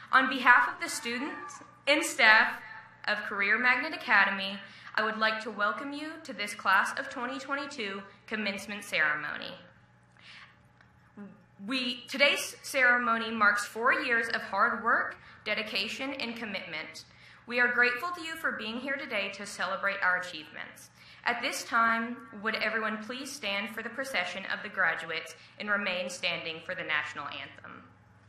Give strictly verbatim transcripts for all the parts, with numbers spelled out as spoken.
On behalf of the students and staff of Career Magnet Academy, I would like to welcome you to this Class of twenty twenty-two commencement ceremony. We, today's ceremony marks four years of hard work, dedication, and commitment. We are grateful to you for being here today to celebrate our achievements. At this time, would everyone please stand for the procession of the graduates and remain standing for the national anthem.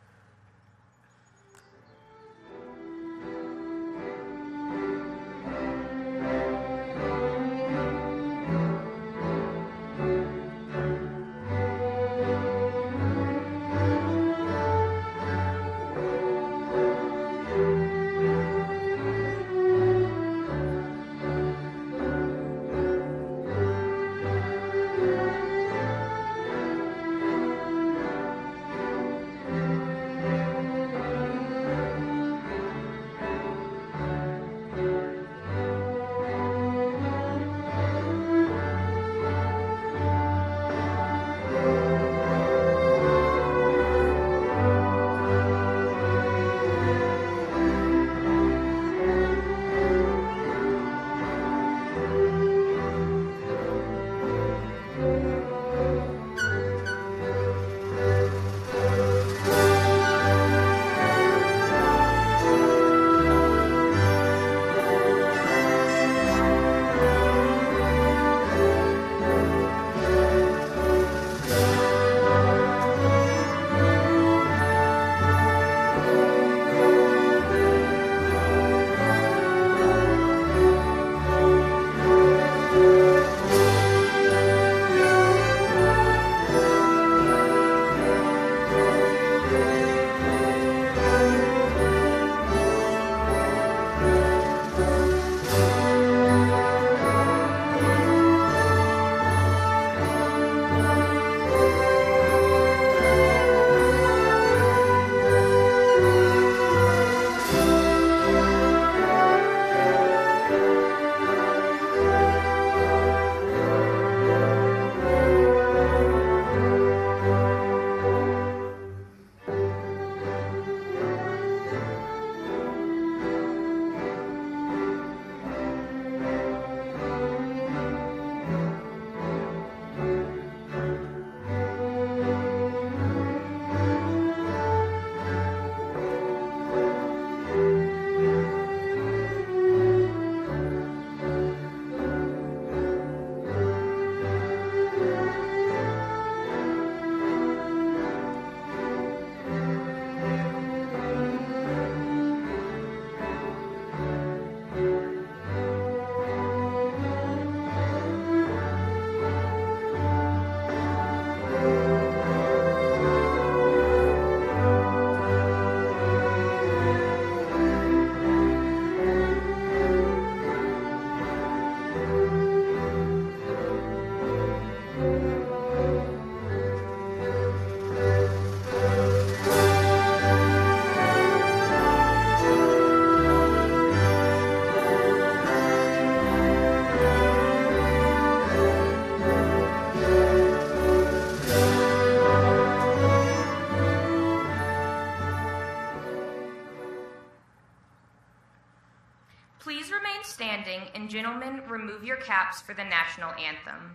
Please remain standing, and gentlemen, remove your caps for the national anthem.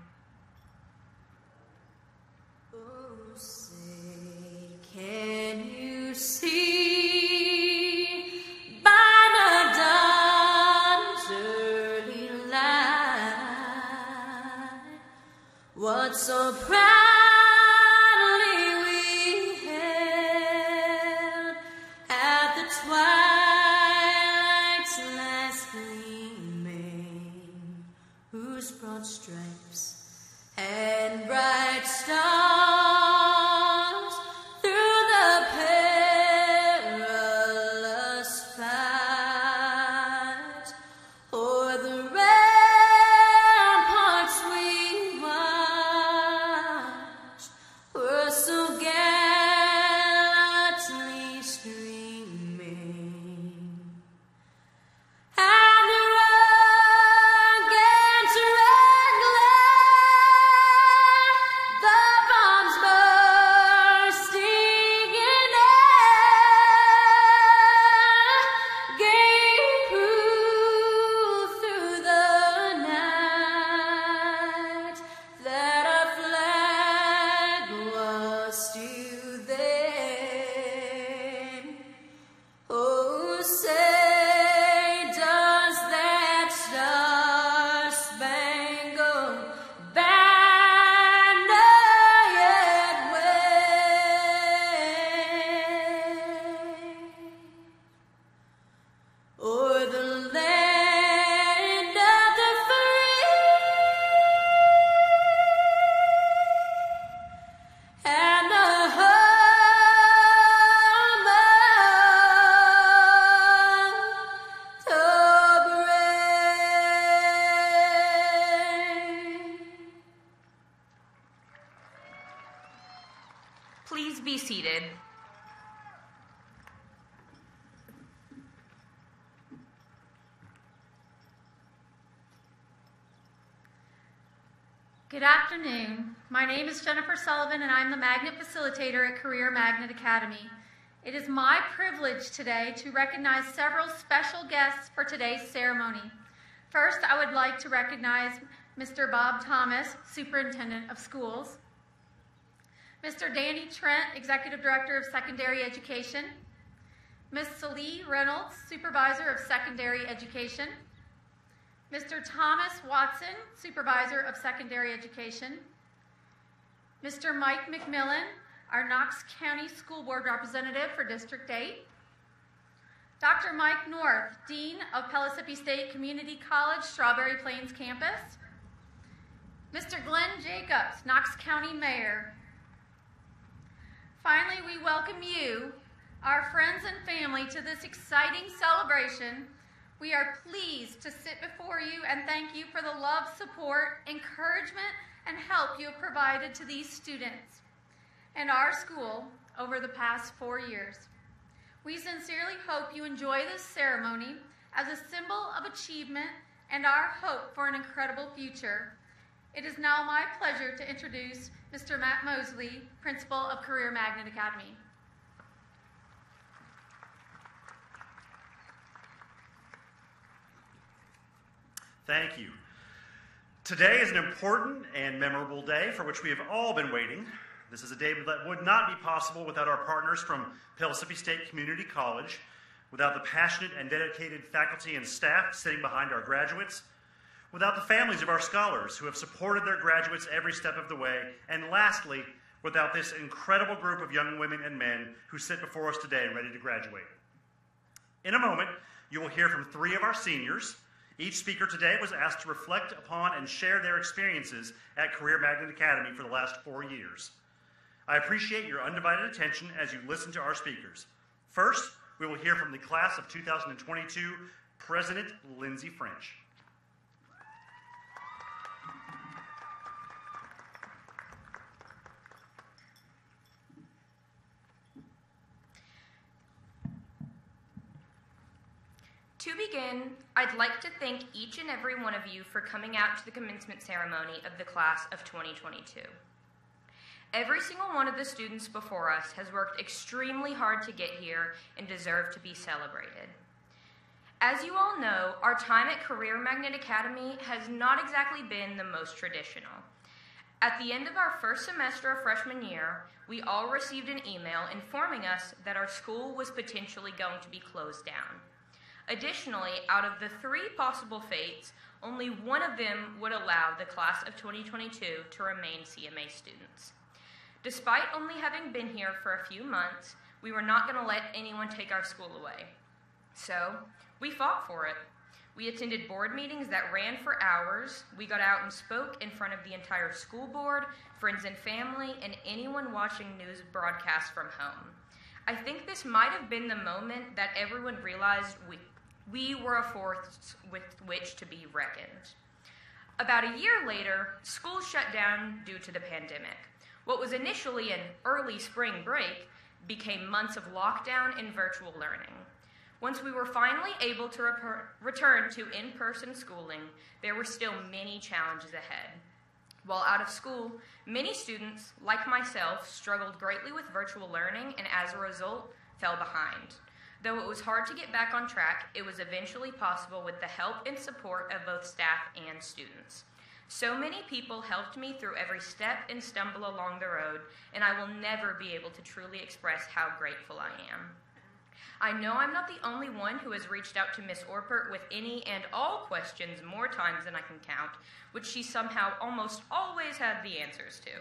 Oh, say, can you see by the dawn's early light what so proudly we hailed at the twilight's last gleaming, whose broad stripes and bright stars through the perilous fight o'er the ramparts we watched seated. Good afternoon. My name is Jennifer Sullivan, and I'm the Magnet Facilitator at Career Magnet Academy. It is my privilege today to recognize several special guests for today's ceremony. First, I would like to recognize Mister Bob Thomas, Superintendent of Schools, Mister Danny Trent, Executive Director of Secondary Education, Miz Celie Reynolds, Supervisor of Secondary Education, Mister Thomas Watson, Supervisor of Secondary Education, Mister Mike McMillan, our Knox County School Board Representative for District eight, Doctor Mike North, Dean of Pellissippi State Community College, Strawberry Plains Campus, Mister Glenn Jacobs, Knox County Mayor. Finally, we welcome you, our friends and family, to this exciting celebration. We are pleased to sit before you and thank you for the love, support, encouragement, and help you have provided to these students and our school over the past four years. We sincerely hope you enjoy this ceremony as a symbol of achievement and our hope for an incredible future. It is now my pleasure to introduce Mister Matt Mosley, Principal of Career Magnet Academy. Thank you. Today is an important and memorable day for which we have all been waiting. This is a day that would not be possible without our partners from Pellissippi State Community College, without the passionate and dedicated faculty and staff sitting behind our graduates, without the families of our scholars who have supported their graduates every step of the way, and lastly, without this incredible group of young women and men who sit before us today ready to graduate. In a moment, you will hear from three of our seniors. Each speaker today was asked to reflect upon and share their experiences at Career Magnet Academy for the last four years. I appreciate your undivided attention as you listen to our speakers. First, we will hear from the class of two thousand twenty-two, President Lindsay French. To begin, I'd like to thank each and every one of you for coming out to the commencement ceremony of the class of twenty twenty-two. Every single one of the students before us has worked extremely hard to get here and deserve to be celebrated. As you all know, our time at Career Magnet Academy has not exactly been the most traditional. At the end of our first semester of freshman year, we all received an email informing us that our school was potentially going to be closed down. Additionally, out of the three possible fates, only one of them would allow the class of twenty twenty-two to remain C M A students. Despite only having been here for a few months, we were not going to let anyone take our school away. So, we fought for it. We attended board meetings that ran for hours. We got out and spoke in front of the entire school board, friends and family, and anyone watching news broadcasts from home. I think this might have been the moment that everyone realized we We were a force with which to be reckoned. About a year later, school shut down due to the pandemic. What was initially an early spring break became months of lockdown and virtual learning. Once we were finally able to re- return to in-person schooling, there were still many challenges ahead. While out of school, many students, like myself, struggled greatly with virtual learning and as a result, fell behind. Though it was hard to get back on track, it was eventually possible with the help and support of both staff and students. So many people helped me through every step and stumble along the road, and I will never be able to truly express how grateful I am. I know I'm not the only one who has reached out to Miz Orpert with any and all questions more times than I can count, which she somehow almost always had the answers to.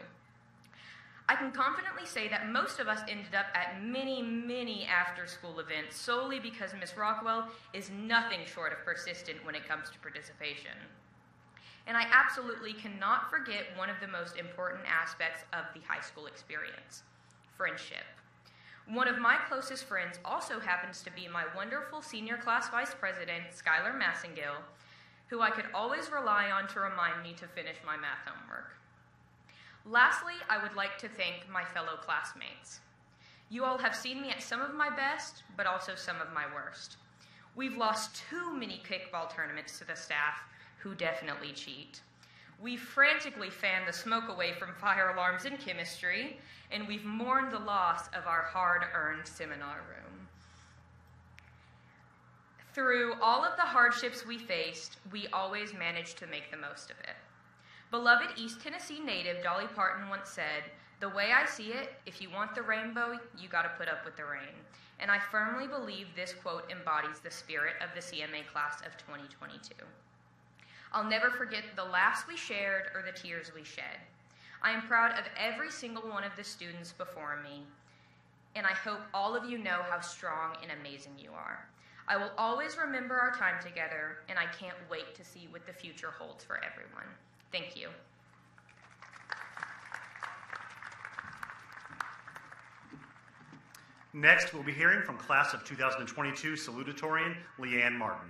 I can confidently say that most of us ended up at many, many after-school events solely because Miz Rockwell is nothing short of persistent when it comes to participation. And I absolutely cannot forget one of the most important aspects of the high school experience, friendship. One of my closest friends also happens to be my wonderful senior class vice president, Skylar Massengill, who I could always rely on to remind me to finish my math homework. Lastly, I would like to thank my fellow classmates. You all have seen me at some of my best, but also some of my worst. We've lost too many kickball tournaments to the staff, who definitely cheat. We've frantically fanned the smoke away from fire alarms in chemistry, and we've mourned the loss of our hard-earned seminar room. Through all of the hardships we faced, we always managed to make the most of it. Beloved East Tennessee native Dolly Parton once said, "The way I see it, if you want the rainbow, you got to put up with the rain." And I firmly believe this quote embodies the spirit of the C M A class of twenty twenty-two. I'll never forget the laughs we shared or the tears we shed. I am proud of every single one of the students before me, and I hope all of you know how strong and amazing you are. I will always remember our time together, and I can't wait to see what the future holds for everyone. Thank you. Next, we'll be hearing from class of two thousand twenty-two salutatorian Leanne Martin.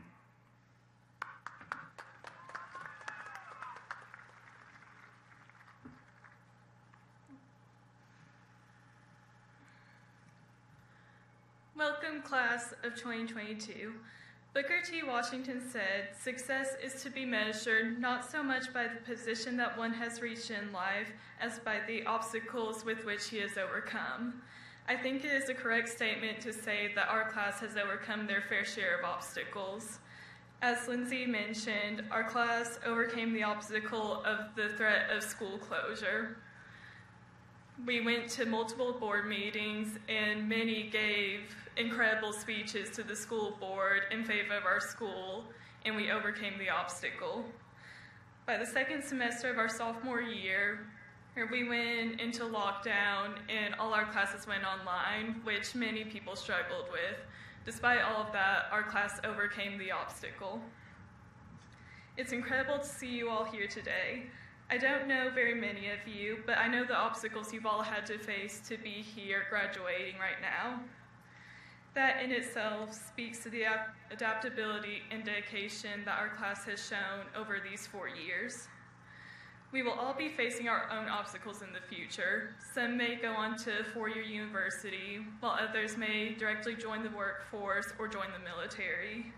Welcome, class of twenty twenty-two. Booker T. Washington said, "Success is to be measured not so much by the position that one has reached in life as by the obstacles with which he has overcome." I think it is a correct statement to say that our class has overcome their fair share of obstacles. As Lindsay mentioned, our class overcame the obstacle of the threat of school closure. We went to multiple board meetings, and many gave incredible speeches to the school board in favor of our school, and we overcame the obstacle. By the second semester of our sophomore year, we went into lockdown, and all our classes went online, which many people struggled with. Despite all of that, our class overcame the obstacle. It's incredible to see you all here today. I don't know very many of you, but I know the obstacles you've all had to face to be here graduating right now. That in itself speaks to the adaptability and dedication that our class has shown over these four years. We will all be facing our own obstacles in the future. Some may go on to a four-year university, while others may directly join the workforce or join the military.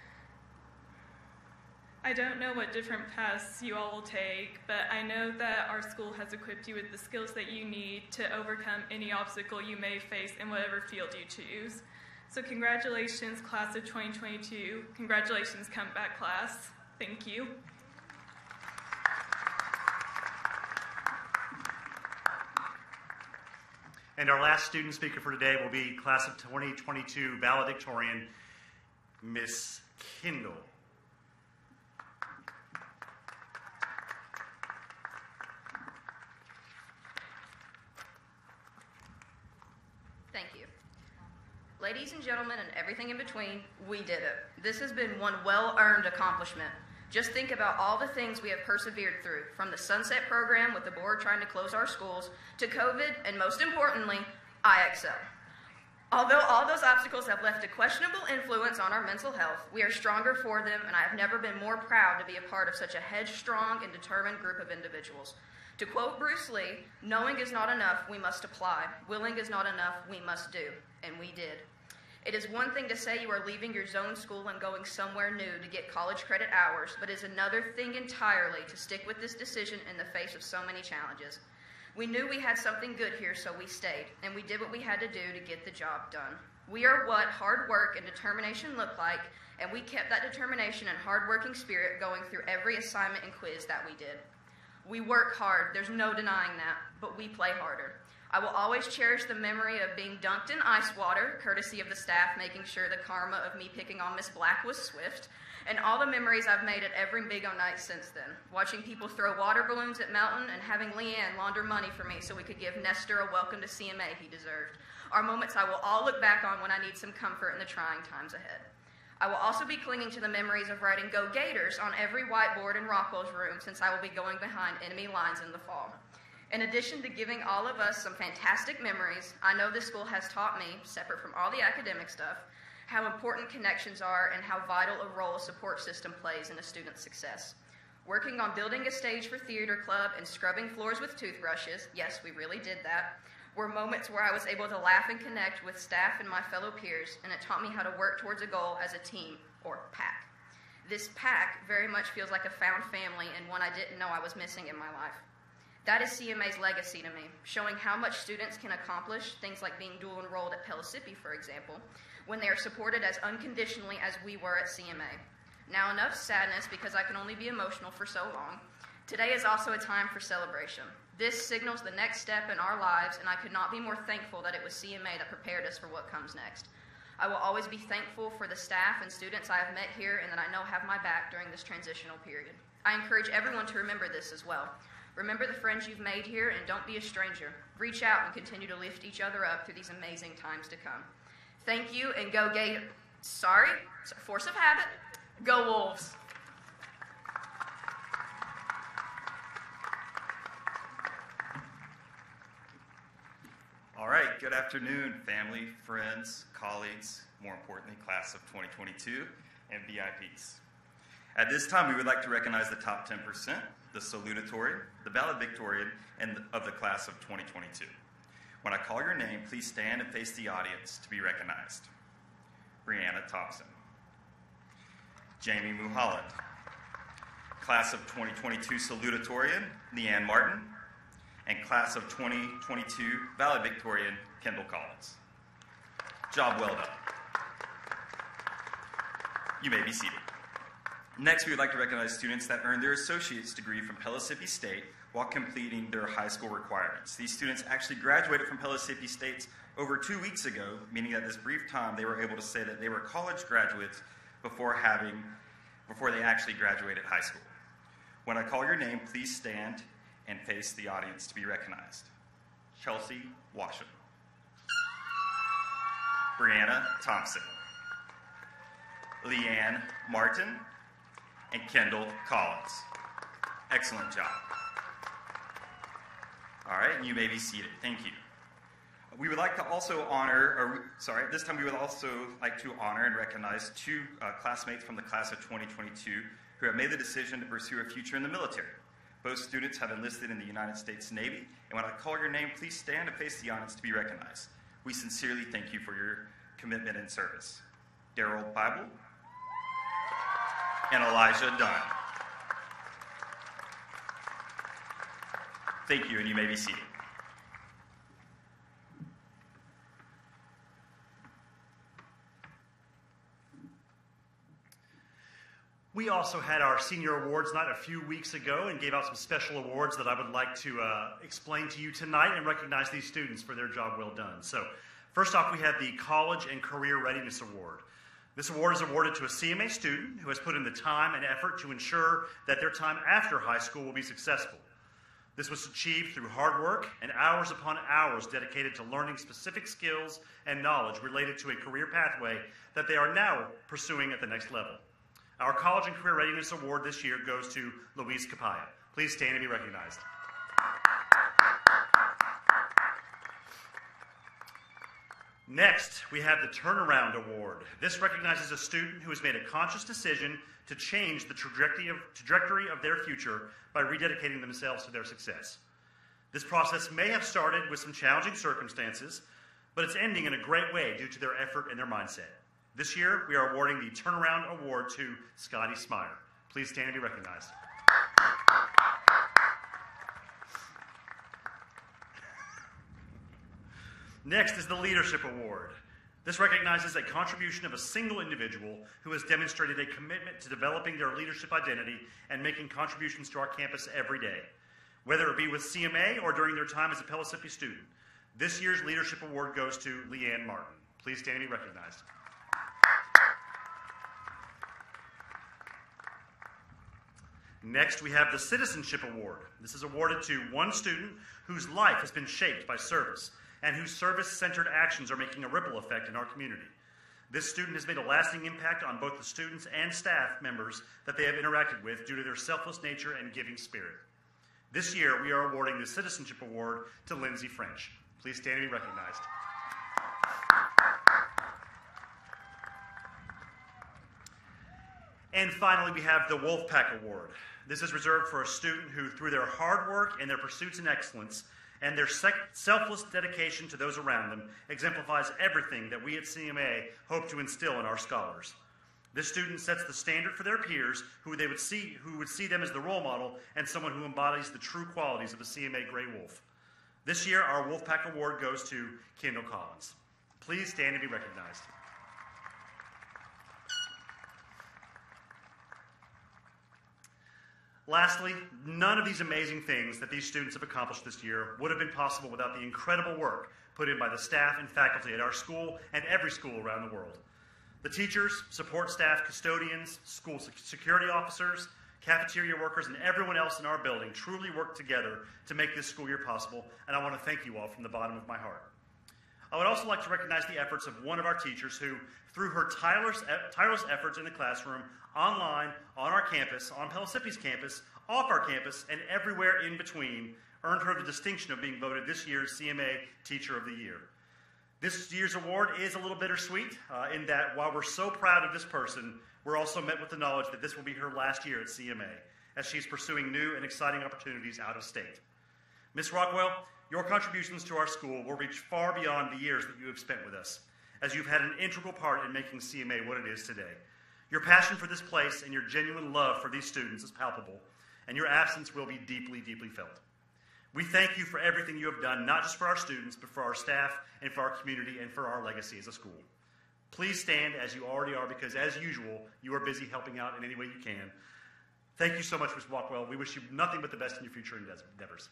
I don't know what different paths you all will take, but I know that our school has equipped you with the skills that you need to overcome any obstacle you may face in whatever field you choose. So congratulations, class of twenty twenty-two. Congratulations, comeback class. Thank you. And our last student speaker for today will be class of twenty twenty-two valedictorian, Miss Kendall. Thank you. Ladies and gentlemen and everything in between, we did it. This has been one well-earned accomplishment. Just think about all the things we have persevered through, from the Sunset Program with the board trying to close our schools, to COVID, and most importantly, I X L. Although all those obstacles have left a questionable influence on our mental health, we are stronger for them, and I have never been more proud to be a part of such a headstrong and determined group of individuals. To quote Bruce Lee, "Knowing is not enough, we must apply. Willing is not enough, we must do." And we did. It is one thing to say you are leaving your zone school and going somewhere new to get college credit hours, but it is another thing entirely to stick with this decision in the face of so many challenges. We knew we had something good here, so we stayed, and we did what we had to do to get the job done. We are what hard work and determination look like, and we kept that determination and hard-working spirit going through every assignment and quiz that we did. We work hard, there's no denying that, but we play harder. I will always cherish the memory of being dunked in ice water, courtesy of the staff making sure the karma of me picking on Miss Black was swift, and all the memories I've made at every bingo night since then. Watching people throw water balloons at Mountain and having Leanne launder money for me so we could give Nestor a welcome to C M A he deserved. Are moments I will all look back on when I need some comfort in the trying times ahead. I will also be clinging to the memories of writing "Go Gators" on every whiteboard in Rockwell's room, since I will be going behind enemy lines in the fall. In addition to giving all of us some fantastic memories, I know this school has taught me, separate from all the academic stuff, how important connections are and how vital a role a support system plays in a student's success. Working on building a stage for theater club and scrubbing floors with toothbrushes, yes, we really did that, were moments where I was able to laugh and connect with staff and my fellow peers, and it taught me how to work towards a goal as a team, or pack. This pack very much feels like a found family and one I didn't know I was missing in my life. That is C M A's legacy to me, showing how much students can accomplish, things like being dual enrolled at Pellissippi, for example, when they are supported as unconditionally as we were at C M A. Now, enough sadness, because I can only be emotional for so long. Today is also a time for celebration. This signals the next step in our lives, and I could not be more thankful that it was C M A that prepared us for what comes next. I will always be thankful for the staff and students I have met here and that I know have my back during this transitional period. I encourage everyone to remember this as well. Remember the friends you've made here, and don't be a stranger. Reach out and continue to lift each other up through these amazing times to come. Thank you, and go Gay. Sorry, force of habit. Go Wolves. All right, good afternoon, family, friends, colleagues, more importantly, class of twenty twenty-two, and V I Ps. At this time, we would like to recognize the top ten percent, the salutatorian, the valedictorian, and of the class of twenty twenty-two. When I call your name, please stand and face the audience to be recognized. Brianna Thompson. Jamie Mulholland. Class of twenty twenty-two salutatorian, Leanne Martin. And class of twenty twenty-two valedictorian, Kendall Collins. Job well done. You may be seated. Next, we would like to recognize students that earned their associate's degree from Pellissippi State while completing their high school requirements. These students actually graduated from Pellissippi State over two weeks ago, meaning that this brief time they were able to say that they were college graduates before having, before they actually graduated high school. When I call your name, please stand and face the audience to be recognized. Chelsea Washam. Brianna Thompson. Leanne Martin. And Kendall Collins. Excellent job. All right, and you may be seated. Thank you. We would like to also honor, or sorry, this time we would also like to honor and recognize two uh, classmates from the class of twenty twenty-two who have made the decision to pursue a future in the military. Both students have enlisted in the United States Navy, and when I call your name, please stand and face the audience to be recognized. We sincerely thank you for your commitment and service. Daryl Bible and Elijah Dunn. Thank you, and you may be seated. We also had our senior awards night a few weeks ago and gave out some special awards that I would like to uh, explain to you tonight and recognize these students for their job well done. So, first off, we have the College and Career Readiness Award. This award is awarded to a C M A student who has put in the time and effort to ensure that their time after high school will be successful. This was achieved through hard work and hours upon hours dedicated to learning specific skills and knowledge related to a career pathway that they are now pursuing at the next level. Our College and Career Readiness Award this year goes to Luis Capaya. Please stand and be recognized. Next, we have the Turnaround Award. This recognizes a student who has made a conscious decision to change the trajectory of, trajectory of their future by rededicating themselves to their success. This process may have started with some challenging circumstances, but it's ending in a great way due to their effort and their mindset. This year, we are awarding the Turnaround Award to Scotty Smyer. Please stand and be recognized. Next is the Leadership Award. This recognizes a contribution of a single individual who has demonstrated a commitment to developing their leadership identity and making contributions to our campus every day, whether it be with C M A or during their time as a Pellissippi student. This year's Leadership Award goes to Leanne Martin. Please stand and be recognized. Next, we have the Citizenship Award. This is awarded to one student whose life has been shaped by service and whose service-centered actions are making a ripple effect in our community. This student has made a lasting impact on both the students and staff members that they have interacted with due to their selfless nature and giving spirit. This year, we are awarding the Citizenship Award to Lindsay French. Please stand and be recognized. And finally, we have the Wolfpack Award. This is reserved for a student who, through their hard work and their pursuits in excellence, and their sec- selfless dedication to those around them exemplifies everything that we at C M A hope to instill in our scholars. This student sets the standard for their peers who they would see, who would see them as the role model and someone who embodies the true qualities of a C M A Grey Wolf. This year, our Wolfpack Award goes to Kendall Collins. Please stand and be recognized. Lastly, none of these amazing things that these students have accomplished this year would have been possible without the incredible work put in by the staff and faculty at our school and every school around the world. The teachers, support staff, custodians, school security officers, cafeteria workers, and everyone else in our building truly worked together to make this school year possible, and I want to thank you all from the bottom of my heart. I would also like to recognize the efforts of one of our teachers who, through her tireless, tireless efforts in the classroom, online, on our campus, on Pellissippi's campus, off our campus, and everywhere in between, earned her the distinction of being voted this year's C M A Teacher of the Year. This year's award is a little bittersweet uh, in that while we're so proud of this person, we're also met with the knowledge that this will be her last year at C M A as she's pursuing new and exciting opportunities out of state. Miz Rockwell, your contributions to our school will reach far beyond the years that you have spent with us, as you've had an integral part in making C M A what it is today. Your passion for this place and your genuine love for these students is palpable, and your absence will be deeply, deeply felt. We thank you for everything you have done, not just for our students, but for our staff and for our community and for our legacy as a school. Please stand as you already are, because as usual, you are busy helping out in any way you can. Thank you so much, Miz Walkwell. We wish you nothing but the best in your future endeavors.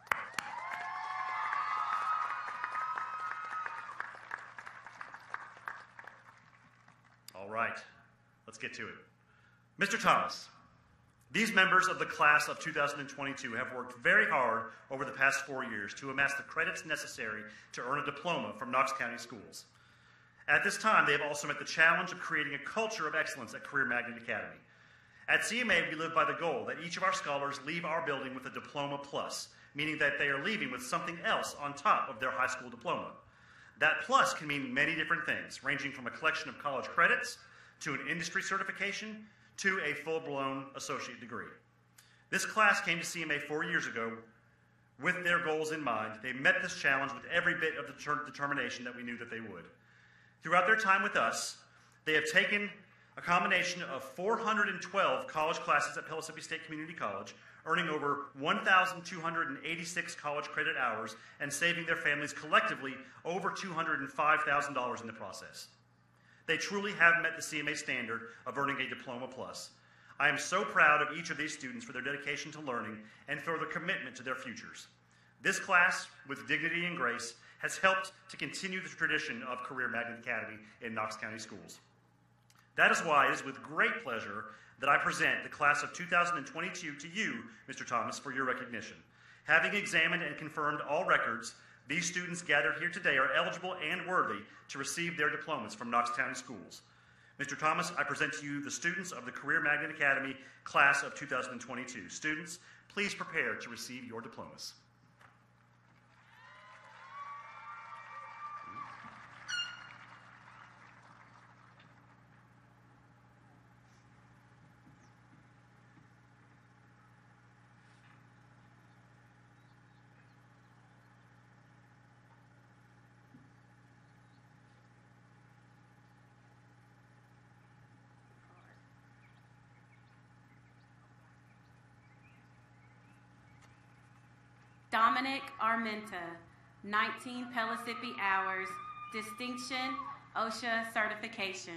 All right, let's get to it. Mister Thomas, these members of the class of two thousand twenty-two have worked very hard over the past four years to amass the credits necessary to earn a diploma from Knox County Schools. At this time, they have also met the challenge of creating a culture of excellence at Career Magnet Academy. At C M A, we live by the goal that each of our scholars leave our building with a Diploma Plus, meaning that they are leaving with something else on top of their high school diploma. That plus can mean many different things, ranging from a collection of college credits to an industry certification to a full-blown associate degree. This class came to C M A four years ago with their goals in mind. They met this challenge with every bit of the determination that we knew that they would. Throughout their time with us, they have taken a combination of four hundred twelve college classes at Pellissippi State Community College, earning over one thousand two hundred eighty-six college credit hours and saving their families collectively over two hundred five thousand dollars in the process. They truly have met the C M A standard of earning a Diploma Plus. I am so proud of each of these students for their dedication to learning and for their commitment to their futures. This class, with dignity and grace, has helped to continue the tradition of Career Magnet Academy in Knox County Schools. That is why it is with great pleasure that I present the class of two thousand twenty-two to you, Mister Thomas, for your recognition. Having examined and confirmed all records, these students gathered here today are eligible and worthy to receive their diplomas from Knox County Schools. Mister Thomas, I present to you the students of the Career Magnet Academy class of two thousand twenty-two. Students, please prepare to receive your diplomas. Dominic Armenta, nineteen Pellissippi hours, distinction, OSHA certification.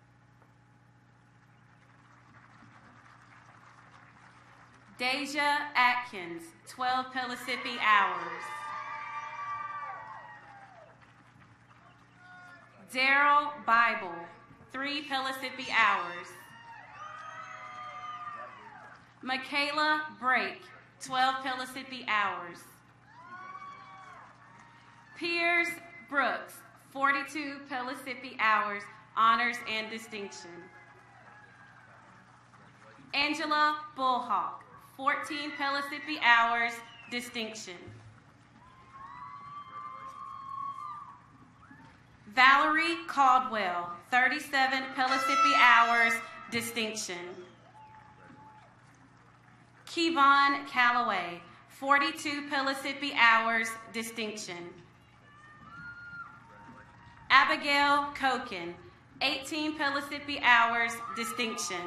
Deja Atkins, twelve Pellissippi hours. Daryl Bible, three Pellissippi hours. Michaela Brake, twelve Pellissippi hours. Piers Brooks, forty-two Pellissippi hours, honors and distinction. Angela Bullhawk, fourteen Pellissippi hours, distinction. Valerie Caldwell, thirty-seven Pellissippi hours, distinction. Kevon Calloway, forty-two Pellissippi hours, distinction. Abigail Koken, eighteen Pellissippi hours, distinction.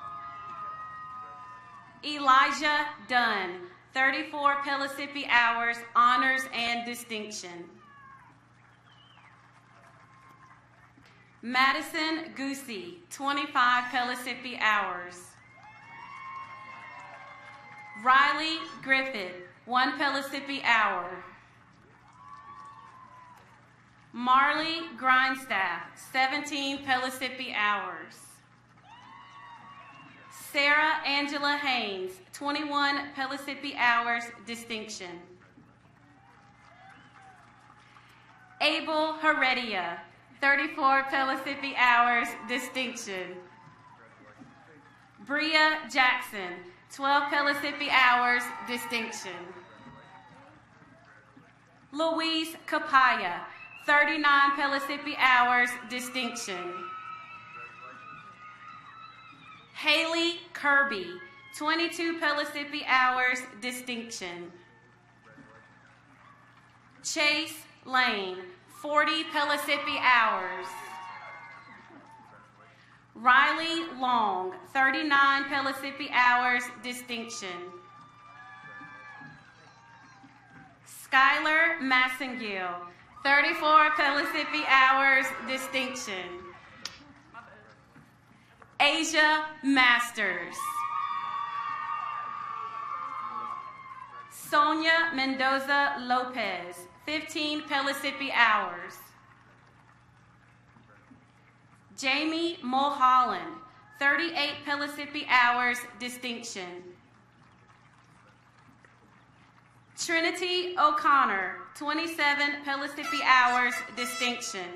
Elijah Dunn, thirty-four Pellissippi hours, honors and distinction. Madison Goosey, twenty-five Pellissippi hours. Riley Griffith, one Pellissippi hour. Marley Grindstaff, seventeen Pellissippi hours. Sarah Angela Haynes, twenty-one Pellissippi hours, distinction. Abel Heredia, thirty-four Pellissippi hours, distinction. Bria Jackson, twelve Pellissippi hours, distinction. Louise Capaya, thirty-nine Pellissippi hours, distinction. Haley Kirby, twenty-two Pellissippi hours, distinction. Chase Lane, forty Pellissippi hours. Riley Long, thirty-nine Pellissippi hours, distinction. Skylar Massengill, thirty-four Pellissippi hours, distinction. Asia Masters. Sonia Mendoza Lopez, fifteen Pellissippi hours. Jamie Mulholland, thirty-eight Pellissippi hours, distinction. Trinity O'Connor, twenty-seven Pellissippi hours, distinction.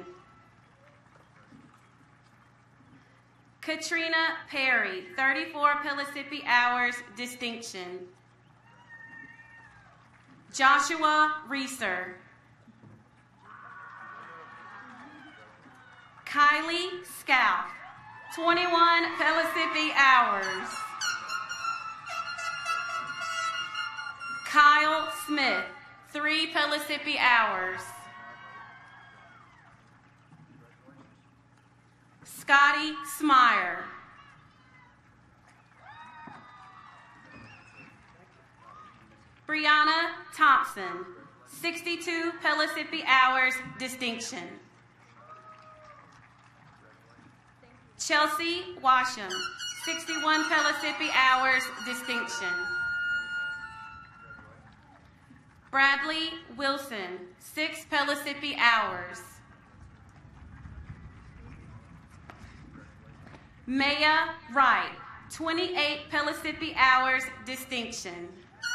Katrina Perry, thirty-four Pellissippi hours, distinction. Joshua Reeser. Kylie Scout, twenty-one Pellissippi hours. Kyle Smith, three Pellissippi hours. Scotty Smyer. Brianna Thompson, sixty-two Pellissippi hours, distinction. Chelsea Washam, sixty-one Pellissippi hours, distinction. Bradley Wilson, six Pellissippi hours. Maya Wright, twenty-eight Pellissippi hours, distinction.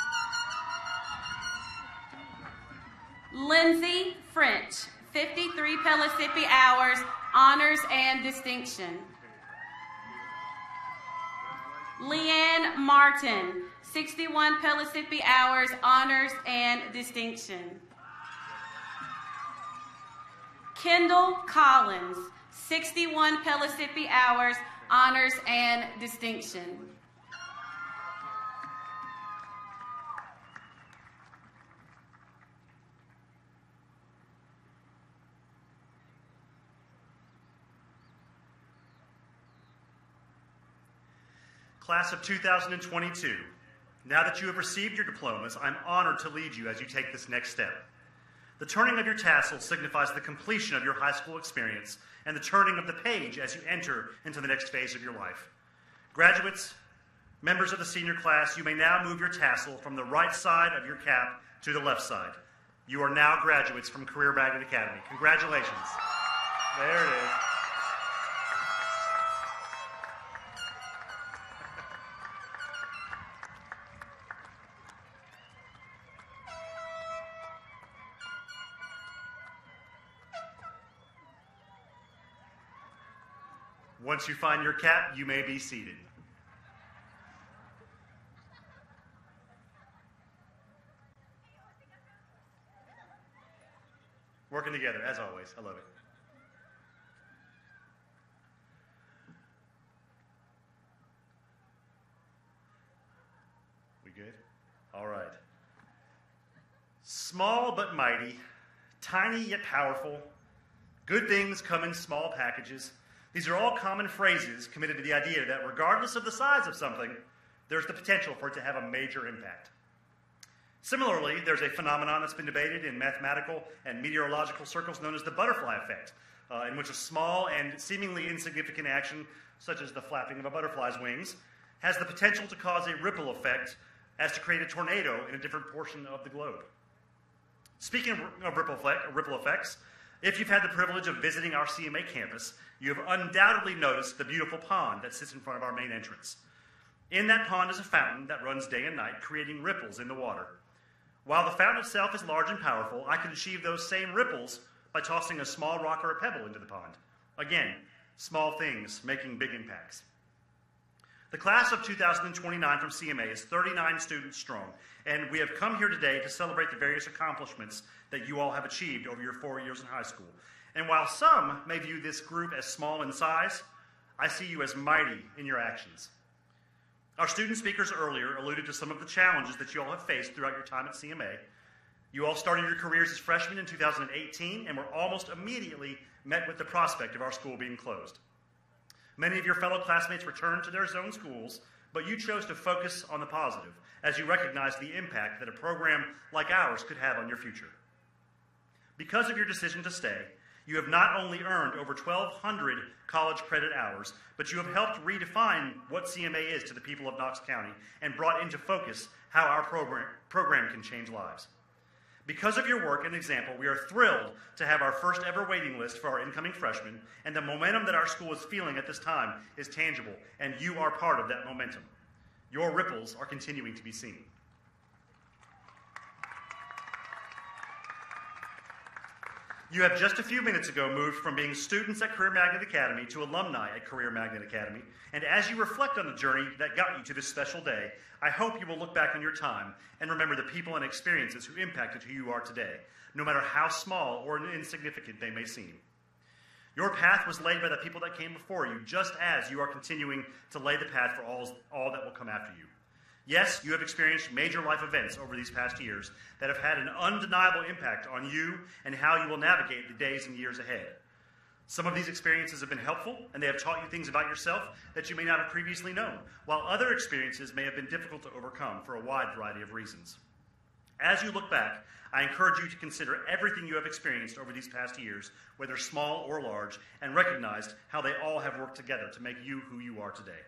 Lindsay French, fifty-three Pellissippi hours, honors and distinction. Leanne Martin, sixty-one Pellissippi hours, honors and distinction. Kendall Collins, sixty-one Pellissippi hours, honors and distinction. Class of two thousand twenty-two, now that you have received your diplomas, I'm honored to lead you as you take this next step. The turning of your tassel signifies the completion of your high school experience and the turning of the page as you enter into the next phase of your life. Graduates, members of the senior class, you may now move your tassel from the right side of your cap to the left side. You are now graduates from Career Magnet Academy. Congratulations. There it is. Once you find your cap, you may be seated. Working together, as always. I love it. We good? All right. Small but mighty, tiny yet powerful, good things come in small packages. These are all common phrases committed to the idea that regardless of the size of something, there's the potential for it to have a major impact. Similarly, there's a phenomenon that's been debated in mathematical and meteorological circles known as the butterfly effect, uh, in which a small and seemingly insignificant action, such as the flapping of a butterfly's wings, has the potential to cause a ripple effect as to create a tornado in a different portion of the globe. Speaking of ripple, effect, ripple effects, if you've had the privilege of visiting our C M A campus, you have undoubtedly noticed the beautiful pond that sits in front of our main entrance. In that pond is a fountain that runs day and night, creating ripples in the water. While the fountain itself is large and powerful, I can achieve those same ripples by tossing a small rock or a pebble into the pond. Again, small things making big impacts. The class of two thousand twenty-nine from C M A is thirty-nine students strong, and we have come here today to celebrate the various accomplishments that you all have achieved over your four years in high school. And while some may view this group as small in size, I see you as mighty in your actions. Our student speakers earlier alluded to some of the challenges that you all have faced throughout your time at C M A. You all started your careers as freshmen in two thousand eighteen and were almost immediately met with the prospect of our school being closed. Many of your fellow classmates returned to their zone schools, but you chose to focus on the positive as you recognized the impact that a program like ours could have on your future. Because of your decision to stay, you have not only earned over twelve hundred college credit hours, but you have helped redefine what C M A is to the people of Knox County and brought into focus how our program, program can change lives. Because of your work and example, we are thrilled to have our first ever waiting list for our incoming freshmen, and the momentum that our school is feeling at this time is tangible, and you are part of that momentum. Your ripples are continuing to be seen. You have just a few minutes ago moved from being students at Career Magnet Academy to alumni at Career Magnet Academy, and as you reflect on the journey that got you to this special day, I hope you will look back on your time and remember the people and experiences who impacted who you are today, no matter how small or insignificant they may seem. Your path was laid by the people that came before you, just as you are continuing to lay the path for all, all that will come after you. Yes, you have experienced major life events over these past years that have had an undeniable impact on you and how you will navigate the days and years ahead. Some of these experiences have been helpful, and they have taught you things about yourself that you may not have previously known, while other experiences may have been difficult to overcome for a wide variety of reasons. As you look back, I encourage you to consider everything you have experienced over these past years, whether small or large, and recognize how they all have worked together to make you who you are today.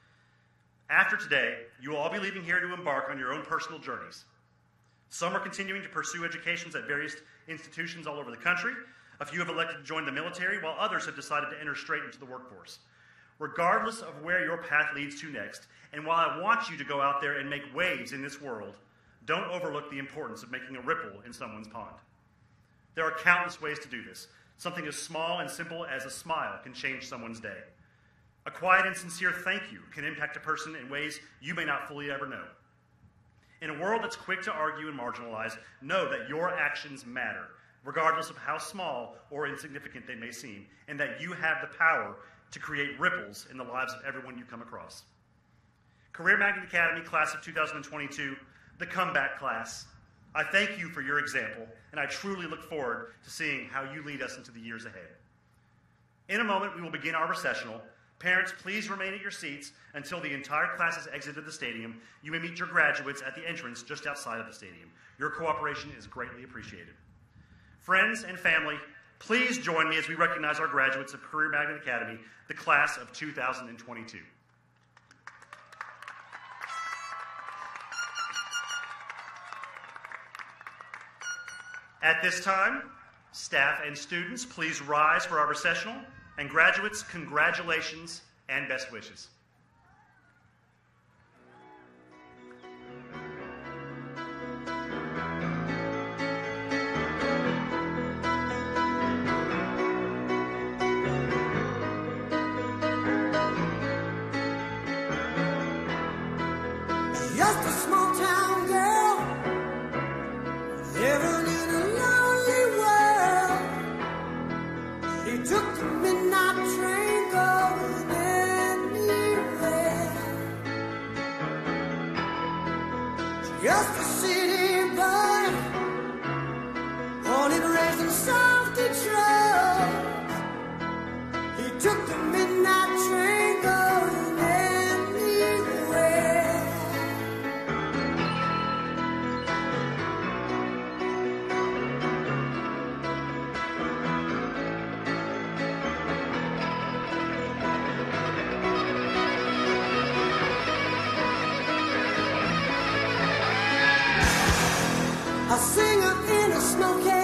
After today, you will all be leaving here to embark on your own personal journeys. Some are continuing to pursue educations at various institutions all over the country. A few have elected to join the military, while others have decided to enter straight into the workforce. Regardless of where your path leads to next, and while I want you to go out there and make waves in this world, don't overlook the importance of making a ripple in someone's pond. There are countless ways to do this. Something as small and simple as a smile can change someone's day. A quiet and sincere thank you can impact a person in ways you may not fully ever know. In a world that's quick to argue and marginalize, know that your actions matter, regardless of how small or insignificant they may seem, and that you have the power to create ripples in the lives of everyone you come across. Career Magnet Academy, class of two thousand twenty-two, the comeback class, I thank you for your example, and I truly look forward to seeing how you lead us into the years ahead. In a moment, we will begin our recessional. Parents, please remain at your seats until the entire class has exited the stadium. You may meet your graduates at the entrance just outside of the stadium. Your cooperation is greatly appreciated. Friends and family, please join me as we recognize our graduates of Career Magnet Academy, the class of two thousand twenty-two. At this time, staff and students, please rise for our recessional. And graduates, congratulations and best wishes. Just a small town girl living in a lonely world. She took the midnight train going anywhere. Just a city boy in South Detroit. He took the midnight train going anywhere. A singer in a snow-capped